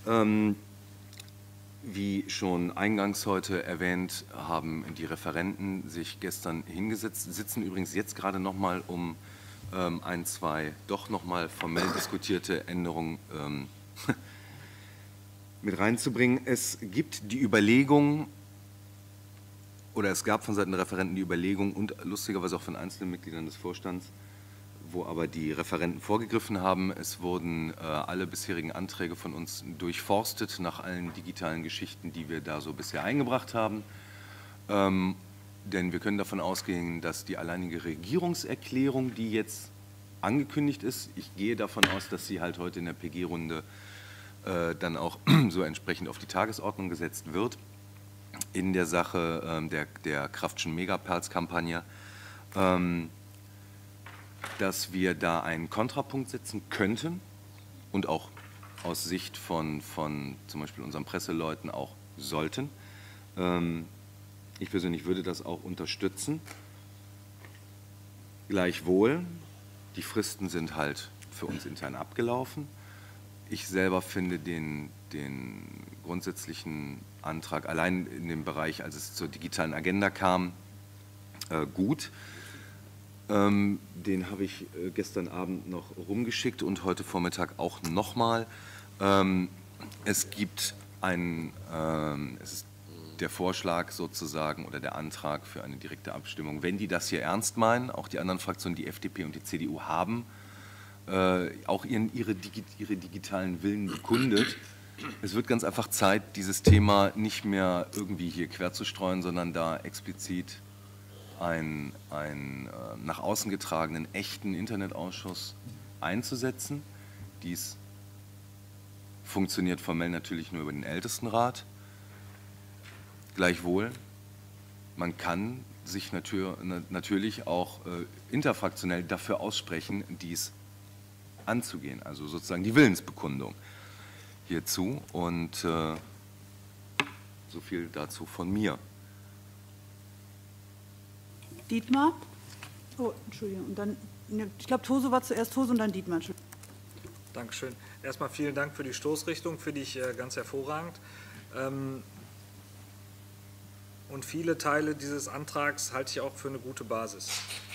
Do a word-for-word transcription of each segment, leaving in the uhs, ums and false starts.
Ähm, wie schon eingangs heute erwähnt, haben die Referenten sich gestern hingesetzt, sitzen übrigens jetzt gerade noch mal, um ähm, ein, zwei doch noch mal formell diskutierte Änderungen ähm, mit reinzubringen. Es gibt die Überlegung, oder es gab von Seiten der Referenten die Überlegung und lustigerweise auch von einzelnen Mitgliedern des Vorstands, wo aber die Referenten vorgegriffen haben. Es wurden äh, alle bisherigen Anträge von uns durchforstet nach allen digitalen Geschichten, die wir da so bisher eingebracht haben. Ähm, denn wir können davon ausgehen, dass die alleinige Regierungserklärung, die jetzt angekündigt ist, ich gehe davon aus, dass sie halt heute in der P G-Runde äh, dann auch so entsprechend auf die Tagesordnung gesetzt wird, in der Sache ähm, der, der Kraftschen Megaperls-Kampagne. Ähm, dass wir da einen Kontrapunkt setzen könnten und auch aus Sicht von, von zum Beispiel unseren Presseleuten auch sollten. Ähm, ich persönlich würde das auch unterstützen. Gleichwohl, die Fristen sind halt für uns intern abgelaufen. Ich selber finde den, den grundsätzlichen Antrag allein in dem Bereich, als es zur digitalen Agenda kam, äh, gut. Ähm, den habe ich äh, gestern Abend noch rumgeschickt und heute Vormittag auch nochmal. Ähm, es gibt einen, ähm, es ist der Vorschlag sozusagen oder der Antrag für eine direkte Abstimmung. Wenn die das hier ernst meinen, auch die anderen Fraktionen, die F D P und die C D U haben, äh, auch ihren, ihre, Digi ihre digitalen Willen bekundet. Es wird ganz einfach Zeit, dieses Thema nicht mehr irgendwie hier quer zu streuen, sondern da explizit einen, einen äh, nach außen getragenen, echten Internetausschuss einzusetzen. Dies funktioniert formell natürlich nur über den Ältestenrat. Gleichwohl, man kann sich natür natürlich auch äh, interfraktionell dafür aussprechen, dies anzugehen, also sozusagen die Willensbekundung hierzu. Und äh, so viel dazu von mir. Dietmar? Oh, Entschuldigung. Und dann, ich glaube, Toso war zuerst Toso und dann Dietmar. Dankeschön. Erstmal vielen Dank für die Stoßrichtung, finde ich äh, ganz hervorragend. Ähm, und viele Teile dieses Antrags halte ich auch für eine gute Basis.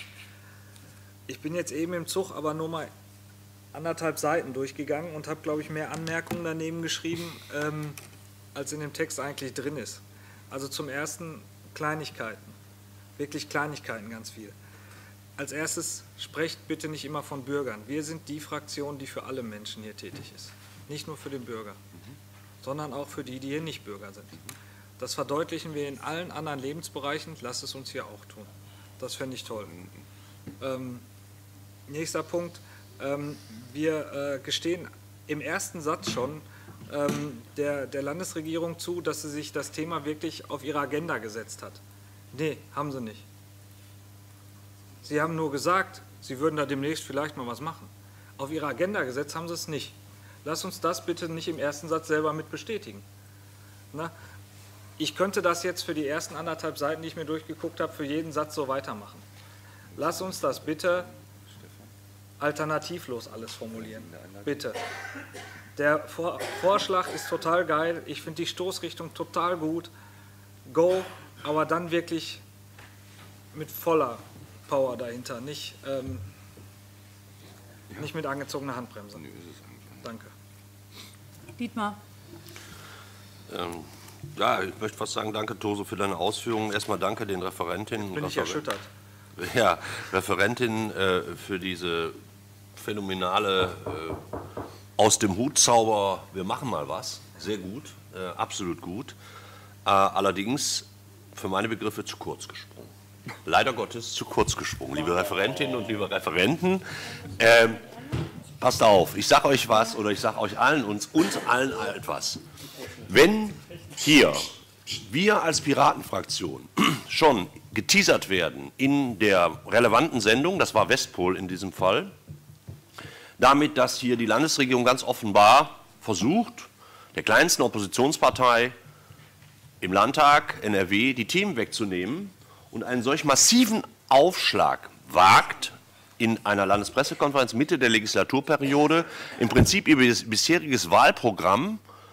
Ich bin jetzt eben im Zug aber nur mal anderthalb Seiten durchgegangen und habe, glaube ich, mehr Anmerkungen daneben geschrieben, ähm, als in dem Text eigentlich drin ist. Also zum Ersten Kleinigkeiten. Wirklich Kleinigkeiten ganz viel. Als erstes, sprecht bitte nicht immer von Bürgern. Wir sind die Fraktion, die für alle Menschen hier tätig ist. Nicht nur für den Bürger, sondern auch für die, die hier nicht Bürger sind. Das verdeutlichen wir in allen anderen Lebensbereichen. Lasst es uns hier auch tun. Das fände ich toll. Ähm, nächster Punkt. Ähm, wir äh, gestehen im ersten Satz schon ähm, der, der Landesregierung zu, dass sie sich das Thema wirklich auf ihre Agenda gesetzt hat. Nee, haben sie nicht. Sie haben nur gesagt, sie würden da demnächst vielleicht mal was machen. Auf ihre Agenda gesetzt haben sie es nicht. Lass uns das bitte nicht im ersten Satz selber mit bestätigen. Na, ich könnte das jetzt für die ersten anderthalb Seiten, die ich mir durchgeguckt habe, für jeden Satz so weitermachen. Lass uns das bitte alternativlos alles formulieren. Bitte. Der Vor Vorschlag ist total geil. Ich finde die Stoßrichtung total gut. Go. Aber dann wirklich mit voller Power dahinter, nicht, ähm, ja. nicht mit angezogener Handbremse. Danke. Dietmar. Ähm, ja, ich möchte fast sagen, danke Toso für deine Ausführungen. Erstmal danke den Referentinnen und Bin ich erschüttert. Ja, Referentin äh, für diese phänomenale äh, aus dem Hut Zauber, wir machen mal was. Sehr gut, äh, absolut gut. Äh, allerdings für meine Begriffe zu kurz gesprungen. Leider Gottes zu kurz gesprungen. Liebe Referentinnen und liebe Referenten, äh, passt auf, ich sage euch was oder ich sage euch allen, uns, uns allen etwas. Wenn hier wir als Piratenfraktion schon geteasert werden in der relevanten Sendung, das war Westpol in diesem Fall, damit, dass hier die Landesregierung ganz offenbar versucht, der kleinsten Oppositionspartei im Landtag N R W die Themen wegzunehmen und einen solch massiven Aufschlag wagt, in einer Landespressekonferenz Mitte der Legislaturperiode im Prinzip ihr bisheriges Wahlprogramm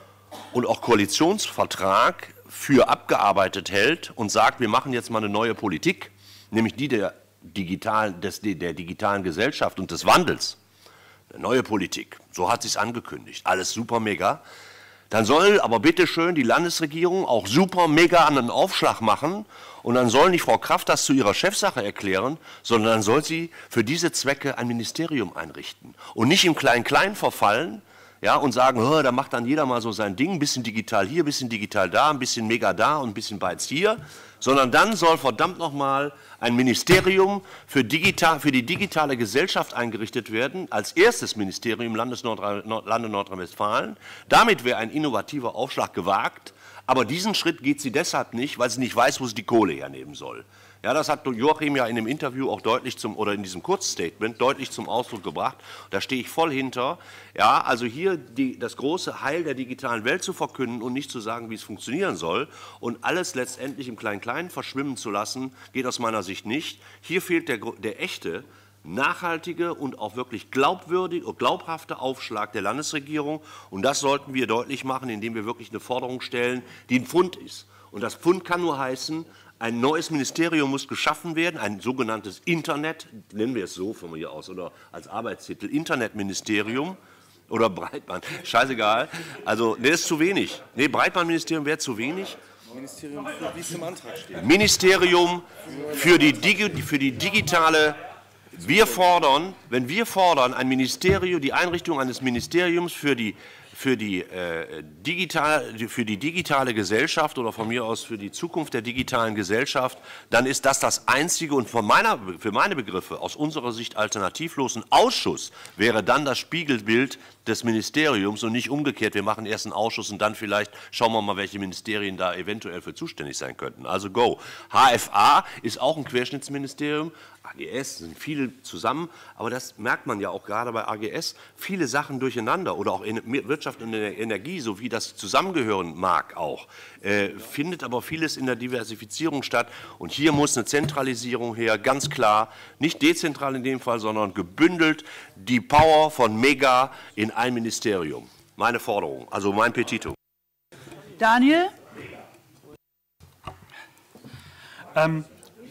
und auch Koalitionsvertrag für abgearbeitet hält und sagt, wir machen jetzt mal eine neue Politik, nämlich die der digitalen, des, der digitalen Gesellschaft und des Wandels, eine neue Politik, so hat sie es angekündigt, alles super mega, dann soll aber bitte schön die Landesregierung auch super mega einen Aufschlag machen und dann soll nicht Frau Kraft das zu ihrer Chefsache erklären, sondern dann soll sie für diese Zwecke ein Ministerium einrichten und nicht im Klein-Klein verfallen, ja, und sagen, oh, da macht dann jeder mal so sein Ding, ein bisschen digital hier, ein bisschen digital da, ein bisschen mega da und ein bisschen Bytes hier, sondern dann soll verdammt nochmal ein Ministerium für, digital, für die digitale Gesellschaft eingerichtet werden, als erstes Ministerium im Landes Nordrhein, Nord, Lande Nordrhein-Westfalen. Damit wäre ein innovativer Aufschlag gewagt, aber diesen Schritt geht sie deshalb nicht, weil sie nicht weiß, wo sie die Kohle hernehmen soll. Ja, das hat Joachim ja in dem Interview auch deutlich zum, oder in diesem Kurzstatement deutlich zum Ausdruck gebracht. Da stehe ich voll hinter. Ja, also hier die, das große Heil der digitalen Welt zu verkünden und nicht zu sagen, wie es funktionieren soll und alles letztendlich im Klein-Kleinen verschwimmen zu lassen, geht aus meiner Sicht nicht. Hier fehlt der, der echte, nachhaltige und auch wirklich glaubwürdige und glaubhafte Aufschlag der Landesregierung. Und das sollten wir deutlich machen, indem wir wirklich eine Forderung stellen, die ein Pfund ist. Und das Pfund kann nur heißen, ein neues Ministerium muss geschaffen werden, ein sogenanntes Internet, nennen wir es so von mir aus, oder als Arbeitstitel, Internetministerium oder Breitband, scheißegal. Also, ne, ist zu wenig. Ne, Breitbandministerium wäre zu wenig. Ministerium, wie es im Antrag steht. Ministerium für die, Digi für die digitale, wir fordern, wenn wir fordern, ein Ministerium, die Einrichtung eines Ministeriums für die Für die, äh, digital, für die digitale Gesellschaft oder von mir aus für die Zukunft der digitalen Gesellschaft, dann ist das das einzige und von meiner, für meine Begriffe aus unserer Sicht alternativlos. Ein Ausschuss wäre dann das Spiegelbild des Ministeriums und nicht umgekehrt. Wir machen erst einen Ausschuss und dann vielleicht schauen wir mal, welche Ministerien da eventuell für zuständig sein könnten. Also go. H F A ist auch ein Querschnittsministerium. A G S sind viele zusammen, aber das merkt man ja auch gerade bei A G S, viele Sachen durcheinander oder auch in Wirtschaft und Energie, so wie das zusammengehören mag auch, äh, findet aber vieles in der Diversifizierung statt und hier muss eine Zentralisierung her, ganz klar, nicht dezentral in dem Fall, sondern gebündelt die Power von Mega in ein Ministerium. Meine Forderung, also mein Petitum. Daniel? Ähm,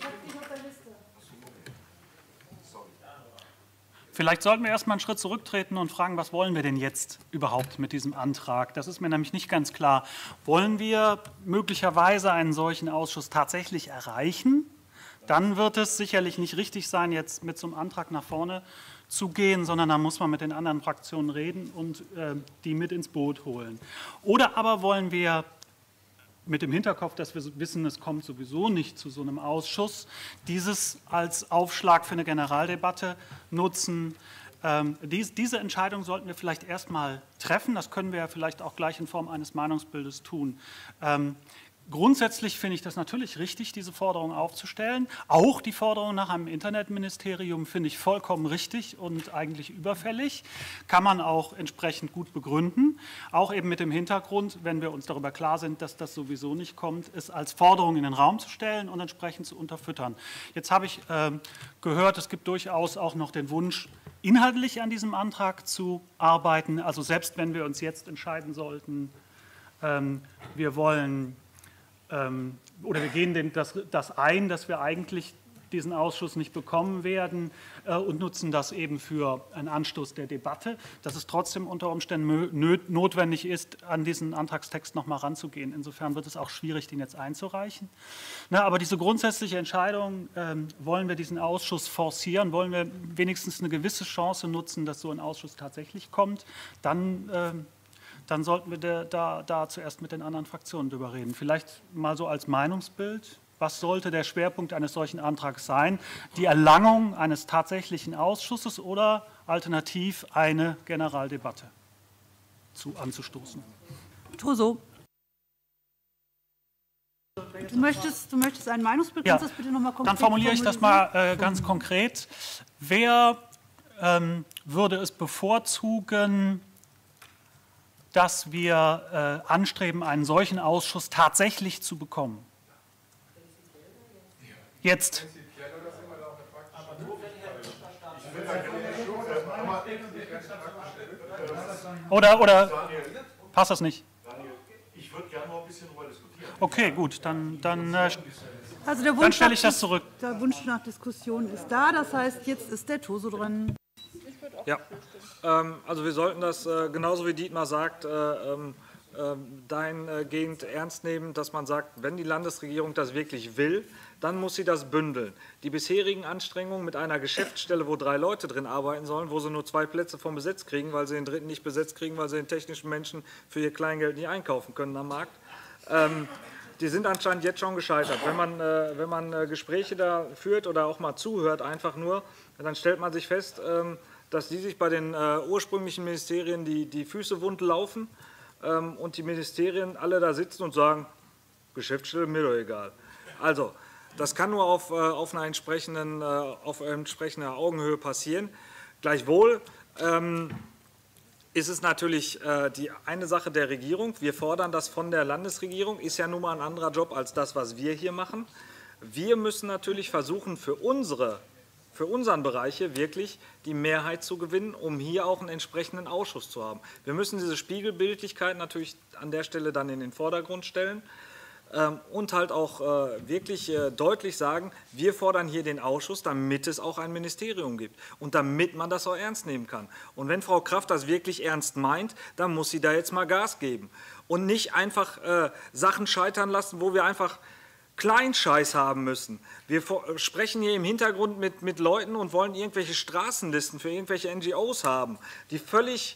Vielleicht sollten wir erstmal einen Schritt zurücktreten und fragen, was wollen wir denn jetzt überhaupt mit diesem Antrag? Das ist mir nämlich nicht ganz klar. Wollen wir möglicherweise einen solchen Ausschuss tatsächlich erreichen? Dann wird es sicherlich nicht richtig sein, jetzt mit so einem Antrag nach vorne zu gehen, sondern da muss man mit den anderen Fraktionen reden und äh, die mit ins Boot holen. Oder aber wollen wir mit dem Hinterkopf, dass wir wissen, es kommt sowieso nicht zu so einem Ausschuss, dieses als Aufschlag für eine Generaldebatte nutzen. Ähm, dies, diese Entscheidung sollten wir vielleicht erstmal treffen. Das können wir ja vielleicht auch gleich in Form eines Meinungsbildes tun. Ähm, Grundsätzlich finde ich das natürlich richtig, diese Forderung aufzustellen. Auch die Forderung nach einem Internetministerium finde ich vollkommen richtig und eigentlich überfällig. Kann man auch entsprechend gut begründen. Auch eben mit dem Hintergrund, wenn wir uns darüber klar sind, dass das sowieso nicht kommt, es als Forderung in den Raum zu stellen und entsprechend zu unterfüttern. Jetzt habe ich äh, gehört, es gibt durchaus auch noch den Wunsch, inhaltlich an diesem Antrag zu arbeiten. Also selbst wenn wir uns jetzt entscheiden sollten, ähm, wir wollen oder wir gehen den, das, das ein, dass wir eigentlich diesen Ausschuss nicht bekommen werden äh, und nutzen das eben für einen Anstoß der Debatte, dass es trotzdem unter Umständen notwendig ist, an diesen Antragstext noch mal ranzugehen. Insofern wird es auch schwierig, den jetzt einzureichen. Na, aber diese grundsätzliche Entscheidung, ähm, wollen wir diesen Ausschuss forcieren, wollen wir wenigstens eine gewisse Chance nutzen, dass so ein Ausschuss tatsächlich kommt, dann ähm, dann sollten wir da, da zuerst mit den anderen Fraktionen drüber reden. Vielleicht mal so als Meinungsbild, was sollte der Schwerpunkt eines solchen Antrags sein? Die Erlangung eines tatsächlichen Ausschusses oder alternativ eine Generaldebatte zu, anzustoßen? Toso. Du möchtest, du möchtest ein Meinungsbild? Ja, Kannst du das bitte noch mal konkret dann formuliere ich das mal äh, ganz konkret. Wer ähm, würde es bevorzugen, dass wir äh, anstreben, einen solchen Ausschuss tatsächlich zu bekommen? Jetzt. Oder, oder passt das nicht? Okay, gut, dann, dann, äh, Also der dann Wunsch, stelle ich nach, das zurück. der Wunsch nach Diskussion ist da, das heißt, jetzt ist der Toso dran. Ja, ähm, also wir sollten das, äh, genauso wie Dietmar sagt, äh, ähm, äh, dahingehend ernst nehmen, dass man sagt, wenn die Landesregierung das wirklich will, dann muss sie das bündeln. Die bisherigen Anstrengungen mit einer Geschäftsstelle, wo drei Leute drin arbeiten sollen, wo sie nur zwei Plätze vom Besetzt kriegen, weil sie den dritten nicht besetzt kriegen, weil sie den technischen Menschen für ihr Kleingeld nicht einkaufen können am Markt, ähm, die sind anscheinend jetzt schon gescheitert. Wenn man, äh, wenn man äh, Gespräche da führt oder auch mal zuhört, einfach nur, dann stellt man sich fest, ähm, dass die sich bei den äh, ursprünglichen Ministerien die, die Füße wund laufen ähm, und die Ministerien alle da sitzen und sagen, Geschäftsstelle, mir doch egal. Also, das kann nur auf, äh, auf einer entsprechenden, äh, auf entsprechender Augenhöhe passieren. Gleichwohl ähm, ist es natürlich äh, die eine Sache der Regierung. Wir fordern das von der Landesregierung, ist ja nun mal ein anderer Job als das, was wir hier machen. Wir müssen natürlich versuchen, für unsere für unseren Bereiche wirklich die Mehrheit zu gewinnen, um hier auch einen entsprechenden Ausschuss zu haben. Wir müssen diese Spiegelbildlichkeit natürlich an der Stelle dann in den Vordergrund stellen ähm, und halt auch äh, wirklich äh, deutlich sagen, wir fordern hier den Ausschuss, damit es auch ein Ministerium gibt und damit man das auch ernst nehmen kann. Und wenn Frau Kraft das wirklich ernst meint, dann muss sie da jetzt mal Gas geben und nicht einfach äh, Sachen scheitern lassen, wo wir einfach Kleinscheiß haben müssen. Wir sprechen hier im Hintergrund mit, mit Leuten und wollen irgendwelche Straßenlisten für irgendwelche N G Os haben, die völlig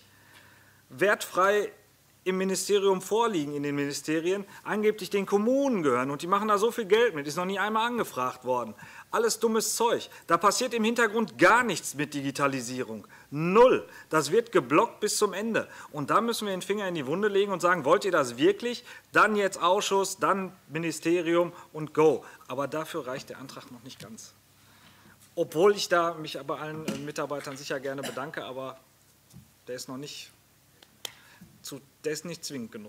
wertfrei im Ministerium vorliegen, in den Ministerien, angeblich den Kommunen gehören und die machen da so viel Geld mit, ist noch nie einmal angefragt worden. Alles dummes Zeug. Da passiert im Hintergrund gar nichts mit Digitalisierung. Null. Das wird geblockt bis zum Ende. Und da müssen wir den Finger in die Wunde legen und sagen, wollt ihr das wirklich? Dann jetzt Ausschuss, dann Ministerium und go. Aber dafür reicht der Antrag noch nicht ganz. Obwohl ich da mich bei allen Mitarbeitern sicher gerne bedanke, aber der ist noch nicht, zu, der ist nicht zwingend genug.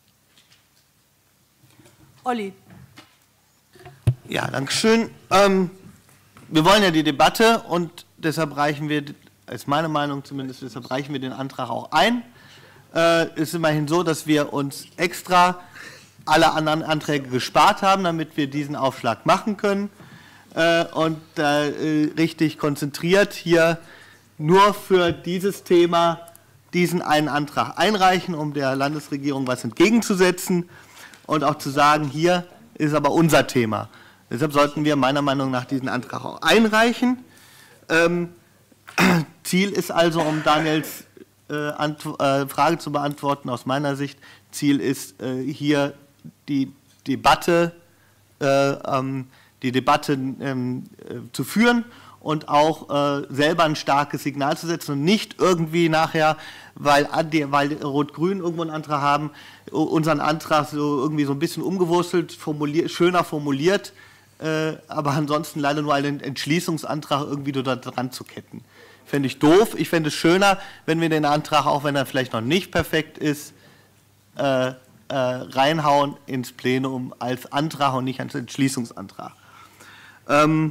Olli. Ja, danke schön. Ähm, wir wollen ja die Debatte und deshalb reichen wir, ist meine Meinung zumindest, deshalb reichen wir den Antrag auch ein. Es äh, ist immerhin so, dass wir uns extra alle anderen Anträge gespart haben, damit wir diesen Aufschlag machen können äh, und äh, richtig konzentriert hier nur für dieses Thema diesen einen Antrag einreichen, um der Landesregierung was entgegenzusetzen und auch zu sagen, hier ist aber unser Thema. Deshalb sollten wir meiner Meinung nach diesen Antrag auch einreichen. Ähm, Ziel ist also, um Daniels äh, äh, Frage zu beantworten, aus meiner Sicht, Ziel ist äh, hier die Debatte, äh, ähm, die Debatte ähm, äh, zu führen und auch äh, selber ein starkes Signal zu setzen und nicht irgendwie nachher, weil, weil Rot-Grün irgendwo einen Antrag haben, unseren Antrag so irgendwie so ein bisschen umgewurstelt, formuliert, schöner formuliert, äh, aber ansonsten leider nur einen Entschließungsantrag irgendwie da dran zu ketten. Fände ich doof. Ich fände es schöner, wenn wir den Antrag, auch wenn er vielleicht noch nicht perfekt ist, äh, äh, reinhauen ins Plenum als Antrag und nicht als Entschließungsantrag. Ähm,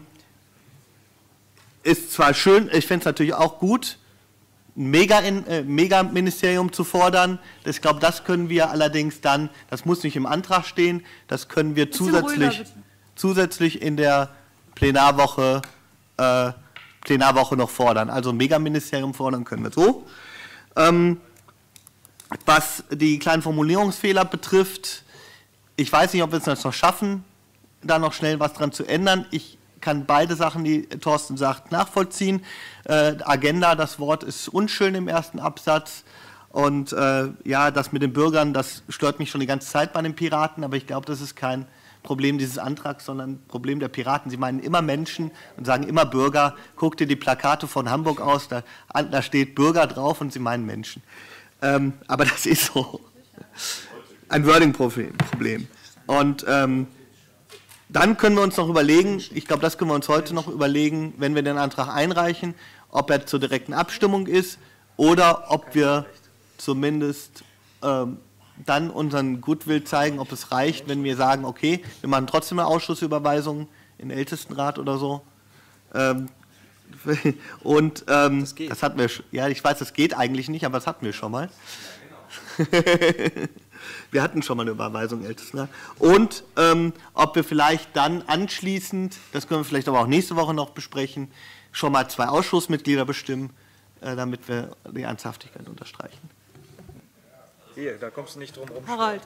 ist zwar schön, ich fände es natürlich auch gut, ein Mega-Ministerium äh, Mega zu fordern. Ich glaube, das können wir allerdings dann, das muss nicht im Antrag stehen, das können wir zusätzlich, zusätzlich in der Plenarwoche, äh, Plenarwoche noch fordern. Also ein Mega-Ministerium fordern können wir so. Ähm, was die kleinen Formulierungsfehler betrifft, ich weiß nicht, ob wir es noch schaffen, da noch schnell was dran zu ändern. Ich kann beide Sachen, die Thorsten sagt, nachvollziehen. Äh, Agenda, das Wort ist unschön im ersten Absatz. Und äh, ja, das mit den Bürgern, das stört mich schon die ganze Zeit bei den Piraten, aber ich glaube, das ist kein Problem dieses Antrags, sondern ein Problem der Piraten. Sie meinen immer Menschen und sagen immer Bürger. Guck dir die Plakate von Hamburg aus, da, da steht Bürger drauf und sie meinen Menschen. Ähm, aber das ist so ein Wording-Problem. Und ähm, dann können wir uns noch überlegen, ich glaube, das können wir uns heute noch überlegen, wenn wir den Antrag einreichen, ob er zur direkten Abstimmung ist oder ob wir zumindest ähm, dann unseren Goodwill zeigen, ob es reicht, wenn wir sagen, okay, wir machen trotzdem eine Ausschussüberweisung in den Ältestenrat oder so. Ähm, und ähm, das, das hatten wir, ja, ich weiß, das geht eigentlich nicht, aber das hatten wir schon mal. Wir hatten schon mal eine Überweisung, Ältester. Und ähm, ob wir vielleicht dann anschließend, das können wir vielleicht aber auch nächste Woche noch besprechen, schon mal zwei Ausschussmitglieder bestimmen, äh, damit wir die Ernsthaftigkeit unterstreichen. Hier, da kommst du nicht drum rum. Harald.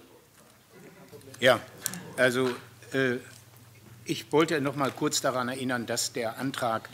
Ja, also äh, ich wollte noch mal kurz daran erinnern, dass der Antrag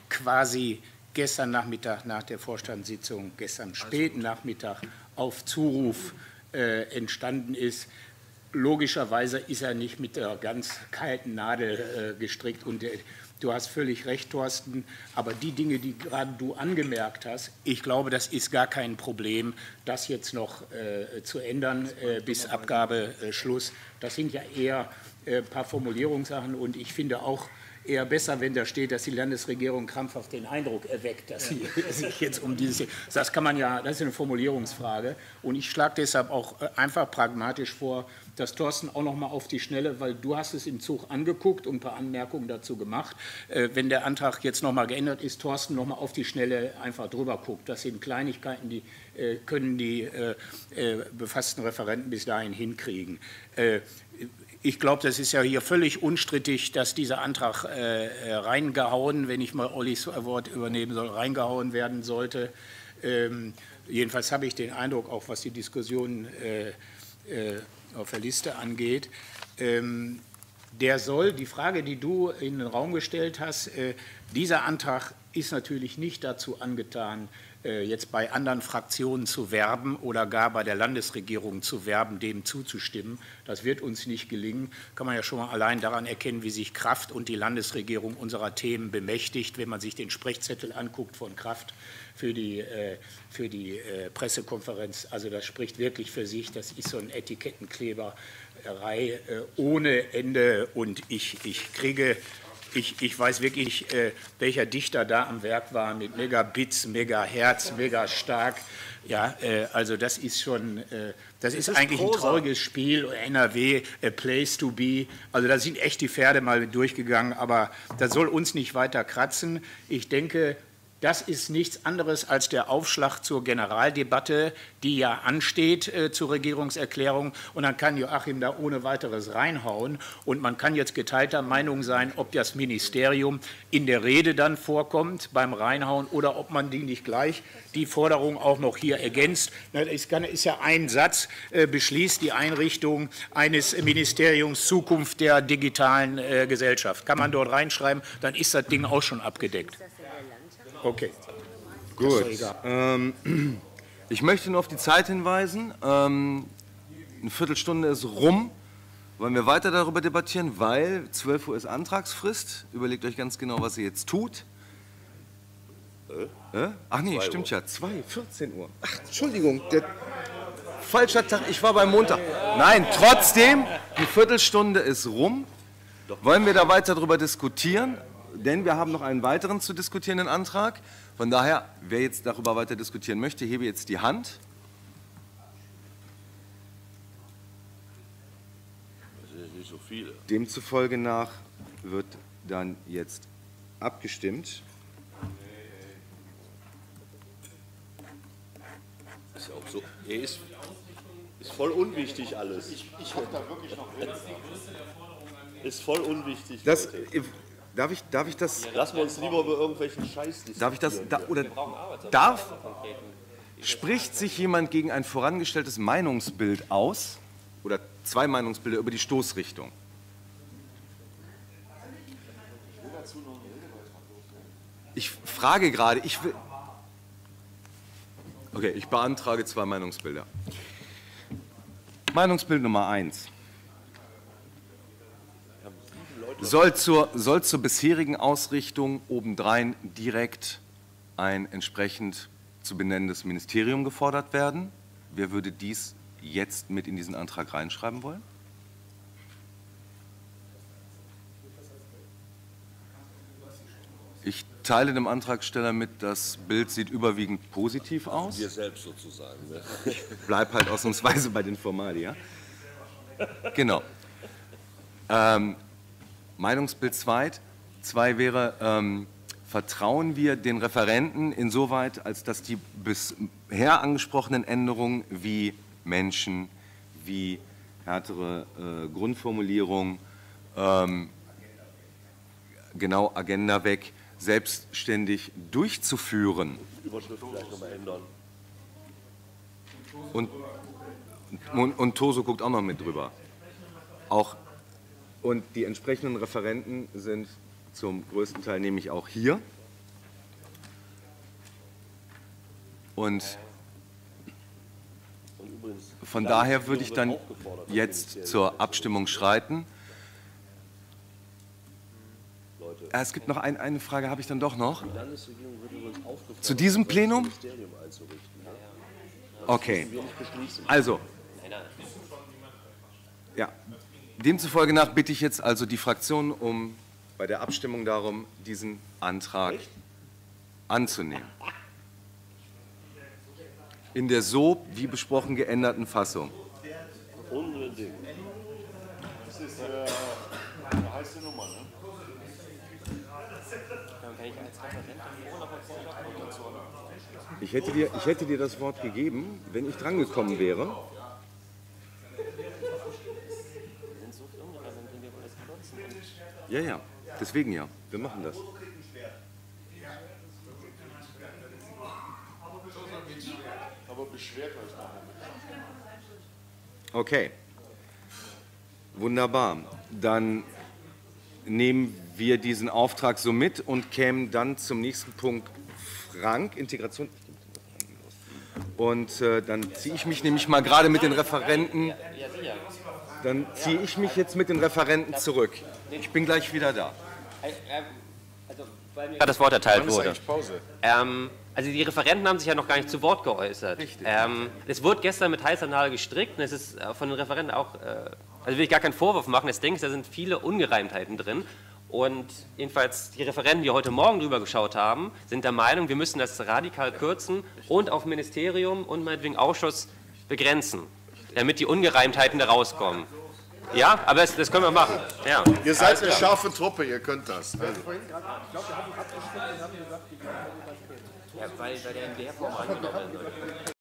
quasi gestern Nachmittag nach der Vorstandssitzung, gestern späten Nachmittag auf Zuruf äh, entstanden ist. Logischerweise ist er nicht mit der ganz kalten Nadel äh, gestrickt und äh, du hast völlig recht, Thorsten, aber die Dinge, die gerade du angemerkt hast, ich glaube, das ist gar kein Problem, das jetzt noch äh, zu ändern äh, bis Abgabeschluss. Das sind ja eher ein paar Formulierungssachen und ich finde auch eher besser, wenn da steht, dass die Landesregierung krampfhaft den Eindruck erweckt, dass sie sich jetzt um dieses... Das kann man ja, das ist eine Formulierungsfrage und ich schlage deshalb auch einfach pragmatisch vor, dass Thorsten auch noch mal auf die Schnelle, weil du hast es im Zug angeguckt und ein paar Anmerkungen dazu gemacht, äh, wenn der Antrag jetzt noch mal geändert ist, Thorsten noch mal auf die Schnelle einfach drüber guckt. Das sind Kleinigkeiten, die äh, können die äh, äh, befassten Referenten bis dahin hinkriegen. Äh, Ich glaube, das ist ja hier völlig unstrittig, dass dieser Antrag äh, reingehauen, wenn ich mal Ollis Wort übernehmen soll, reingehauen werden sollte. Ähm, jedenfalls habe ich den Eindruck, auch was die Diskussion äh, äh, auf der Liste angeht, ähm, der soll, die Frage, die du in den Raum gestellt hast, äh, dieser Antrag ist natürlich nicht dazu angetan, jetzt bei anderen Fraktionen zu werben oder gar bei der Landesregierung zu werben, dem zuzustimmen. Das wird uns nicht gelingen. Kann man ja schon mal allein daran erkennen, wie sich Kraft und die Landesregierung unserer Themen bemächtigt, wenn man sich den Sprechzettel anguckt von Kraft für die, äh, für die äh, Pressekonferenz. Also das spricht wirklich für sich. Das ist so eine Etikettenkleberei äh, ohne Ende und ich, ich kriege... Ich, ich weiß wirklich, äh, welcher Dichter da am Werk war mit Megabits, Megahertz, mega stark. Ja, äh, also das ist schon, äh, das ist, ist eigentlich Prosa. Ein trauriges Spiel. N R W, a place to be. Also da sind echt die Pferde mal durchgegangen, aber das soll uns nicht weiter kratzen. Ich denke, das ist nichts anderes als der Aufschlag zur Generaldebatte, die ja ansteht äh, zur Regierungserklärung. Und dann kann Joachim da ohne weiteres reinhauen. Und man kann jetzt geteilter Meinung sein, ob das Ministerium in der Rede dann vorkommt beim Reinhauen oder ob man die nicht gleich die Forderung auch noch hier ergänzt. Es ist ja ein Satz, äh, beschließt die Einrichtung eines Ministeriums Zukunft der digitalen äh, Gesellschaft. Kann man dort reinschreiben, dann ist das Ding auch schon abgedeckt. Okay. Gut. Ähm, ich möchte nur auf die Zeit hinweisen. Ähm, eine Viertelstunde ist rum. Wollen wir weiter darüber debattieren, weil zwölf Uhr ist Antragsfrist. Überlegt euch ganz genau, was ihr jetzt tut. Äh? Äh? Ach nee, stimmt ja. zwei, vierzehn Uhr. Ach, Entschuldigung. Der falscher Tag. Ich war beim Montag. Nein, trotzdem, die Viertelstunde ist rum. Wollen wir da weiter darüber diskutieren? Denn wir haben noch einen weiteren zu diskutierenden Antrag. Von daher, wer jetzt darüber weiter diskutieren möchte, hebe jetzt die Hand. Das sind nicht so viele. Demzufolge nach wird dann jetzt abgestimmt. Ist ja auch so. Er ist, ist voll unwichtig alles. Ich, ich habe da wirklich noch. Ist voll unwichtig. Das, Darf ich, darf ich das... Lassen wir uns lieber über irgendwelchen Scheiß diskutieren. Darf ich das... Da, oder darf... Spricht sich jemand gegen ein vorangestelltes Meinungsbild aus? Oder zwei Meinungsbilder über die Stoßrichtung? Ich frage gerade, ich will... Okay, ich beantrage zwei Meinungsbilder. Meinungsbild Nummer eins. Soll zur, soll zur bisherigen Ausrichtung obendrein direkt ein entsprechend zu benennendes Ministerium gefordert werden? Wer würde dies jetzt mit in diesen Antrag reinschreiben wollen? Ich teile dem Antragsteller mit, das Bild sieht überwiegend positiv aus. Wir selbst sozusagen. Ne? Ich bleibe halt ausnahmsweise bei den Formalien. Ja? Genau. Ähm, Meinungsbild zwei. Zwei wäre, ähm, vertrauen wir den Referenten insoweit, als dass die bisher angesprochenen Änderungen wie Menschen, wie härtere äh, Grundformulierung, ähm, genau Agenda weg, selbstständig durchzuführen. Überschrift vielleicht nochmal ändern. Und, und, und Toso guckt auch noch mit drüber. Auch, und die entsprechenden Referenten sind zum größten Teil nämlich auch hier. Und von daher würde ich dann jetzt zur Abstimmung schreiten. Ah, es gibt noch ein, eine Frage, habe ich dann doch noch. Zu diesem Plenum? Okay. Also, ja, demzufolge nach bitte ich jetzt also die Fraktion um bei der Abstimmung darum, diesen Antrag anzunehmen. In der so, wie besprochen, geänderten Fassung. Unbedingt. Das ist äh, eine heiße Nummer, ne? Ich hätte, dir, ich hätte dir das Wort gegeben, wenn ich drangekommen wäre. Ja, ja, deswegen ja. Wir machen das. Aber beschwert euch nachher. Okay. Wunderbar. Dann nehmen wir diesen Auftrag so mit und kämen dann zum nächsten Punkt Frank, Integration. Und äh, dann ziehe ich mich nämlich mal gerade mit den Referenten, dann ziehe ich mich jetzt mit den Referenten zurück. Ich bin gleich wieder da. Also, weil mir das Wort erteilt Wann ist wurde. eigentlich Pause? Ähm, also die Referenten haben sich ja noch gar nicht zu Wort geäußert. Richtig. Ähm, es wurde gestern mit heißer Nadel gestrickt und es ist äh, von den Referenten auch, äh, also will ich gar keinen Vorwurf machen, das denke ich, da sind viele Ungereimtheiten drin. Und jedenfalls die Referenten, die heute Morgen drüber geschaut haben, sind der Meinung, wir müssen das radikal kürzen und auf Ministerium und meinetwegen Ausschuss begrenzen, damit die Ungereimtheiten da rauskommen. Ja, aber das, das können wir machen. Ja. Ihr seid eine scharfe Truppe, ihr könnt das. Also. Ja, weil, weil der in der Form angenommen wird.